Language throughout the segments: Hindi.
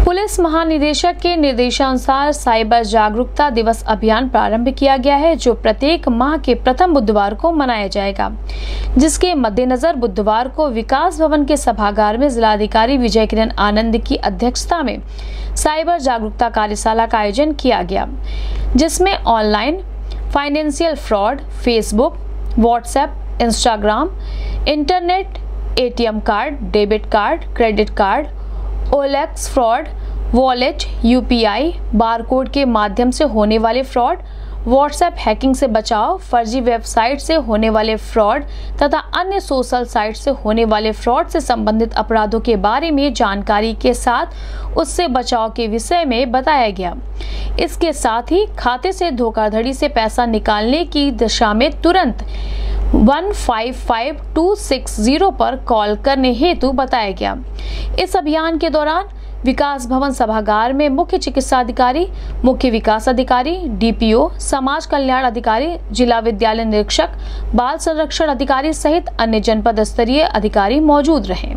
पुलिस महानिदेशक के निर्देशानुसार साइबर जागरूकता दिवस अभियान प्रारंभ किया गया है, जो प्रत्येक माह के प्रथम बुधवार को मनाया जाएगा, जिसके मद्देनजर बुधवार को विकास भवन के सभागार में जिलाधिकारी विजय किरण आनंद की अध्यक्षता में साइबर जागरूकता कार्यशाला का आयोजन किया गया, जिसमें online financial fraud, Facebook, WhatsApp, Instagram, internet, ATM card, debit card, credit card, OLX fraud, wallet, UPI, barcode के माध्यम से होने वाले फ्रॉड, व्हाट्सएप हैकिंग से बचाव, फर्जी वेबसाइट से होने वाले फ्रॉड तथा अन्य सोशल साइट से होने वाले फ्रॉड से संबंधित अपराधों के बारे में जानकारी के साथ उससे बचाव के विषय में बताया गया। इसके साथ ही खाते से धोखाधड़ी से पैसा निकालने की दिशा में तुरंत 155260 पर कॉल करने हेतु बताया गया। इस अभियान के दौरान विकास भवन सभागार में मुख्य चिकित्सा अधिकारी, मुख्य विकास अधिकारी, डीपीओ, समाज कल्याण अधिकारी, जिला विद्यालय निरीक्षक, बाल संरक्षण अधिकारी सहित अन्य जनपद स्तरीय अधिकारी मौजूद रहे।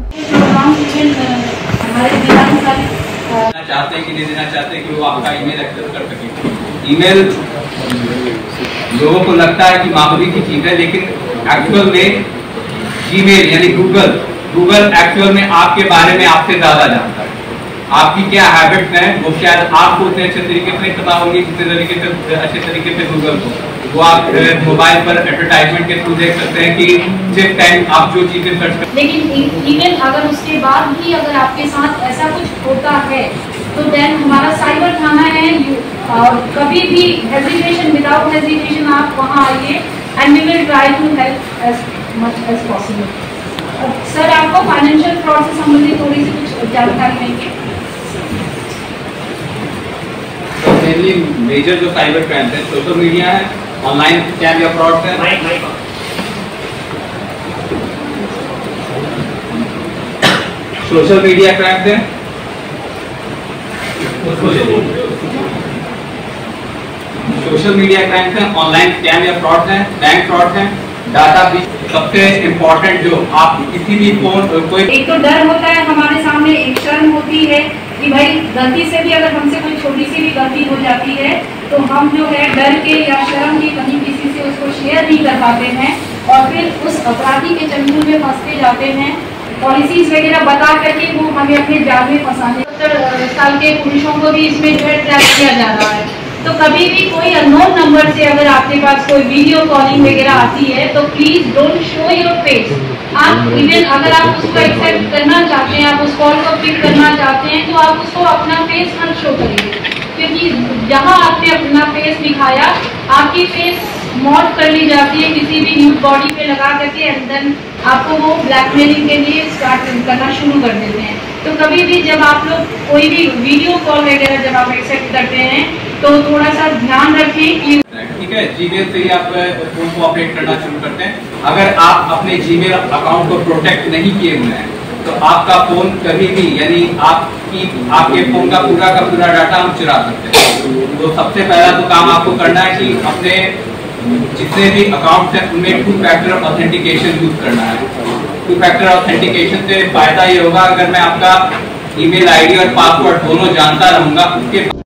चाहते हैं कि नहीं देना चाहते कि वो आपका ईमेल एक्सेस कर सके। ईमेल लोगों को लगता है कि मामूली की चीज है, लेकिन एक्चुअल में जीमेल यानी गूगल एक्चुअल में आपके बारे में आपसे ज्यादा जानता है। आपकी क्या हैबिट्स हैं वो शायद आपको उतने अच्छे तरीके से पता होंगी जितने अच्छे तरीके से गूगल को। वो आप मोबाइल पर एडवर्टाइजमेंट के थ्रू देख सकते हैं कि जिस टाइम आप जो चीजें सर्च करते हैं। लेकिन इवन अगर उसके बाद भी अगर आपके साथ ऐसा कुछ होता है तो देन हमारा साइबर थाना है, और कभी भी हेजिटेशन, विदाउट हेजिटेशन आप वहाँ आइए and we will try to help as much as possible. Sir, आपको फाइनेंशियल फ्रॉड से संबंधित थोड़ी सी कुछ जानकारी देंगे? तो मेनली मेजर जो साइबर क्राइम है सोशल मीडिया है, ऑनलाइन स्कैम या फ्रॉड है, सोशल मीडिया क्राइम है, सोशल मीडिया क्राइम है, ऑनलाइन स्कैम या फ्रॉड है, बैंक फ्रॉड है, डाटा भी सबसे इम्पोर्टेंट जो आप किसी भी फोन कोई एक तो डर होता है हमारे सामने, एक शर्म होती है कि भाई गलती से भी अगर हमसे कोई छोटी सी भी गलती हो जाती है तो हम जो है डर के या शर्म के कहीं किसी से उसको शेयर नहीं कर पाते हैं और फिर उस अपराधी के चंगुल में फंसते जाते हैं। पॉलिसीज वगैरह बता करके वो हमें अपने जाल में फंसाने। 70 साल के पुरुषों को भी इसमें जो है ट्रैप किया जा रहा है। तो कभी भी कोई अननोन नंबर से अगर आपके पास कोई वीडियो कॉलिंग वगैरह आती है तो please don't show your face. आप इवन अगर आप उसको एक्सेप्ट करना चाहते हैं, आप उस कॉल को पिक करना चाहते हैं, तो आप उसको अपना फेस मत शो करिए, क्योंकि जहां आपने अपना फेस दिखाया आपकी फेस मॉड कर ली जाती है किसी भी न्यूड बॉडी पे लगा करके, एंड देन आपको वो ब्लैकमेलिंग के लिए स्टार्ट करना शुरू कर देते हैं। तो कभी भी जब आप लोग कोई भी वीडियो कॉल वगैरह जब आप एक्सेप्ट करते हैं तो थोड़ा सा ध्यान रखें कि ठीक है, जीमेल से ही आप फोन को ऑपरेट करना शुरू करते हैं। अगर आप अपने जीमेल अकाउंट को प्रोटेक्ट नहीं किए हुए हैं तो आपका फोन कभी भी यानी आपके फोन का पूरा डाटा हम चुरा सकते हैं। तो सबसे पहला तो काम आपको करना है कि अपने जितने भी अकाउंट हैं उनमें 2 फैक्टर ऑथेंटिकेशन यूज करना है। 2 फैक्टर ऑथेंटिकेशन से फायदा ये होगा, अगर मैं आपका ईमेल आईडी और पासवर्ड दोनों जानता रहूंगा, उसके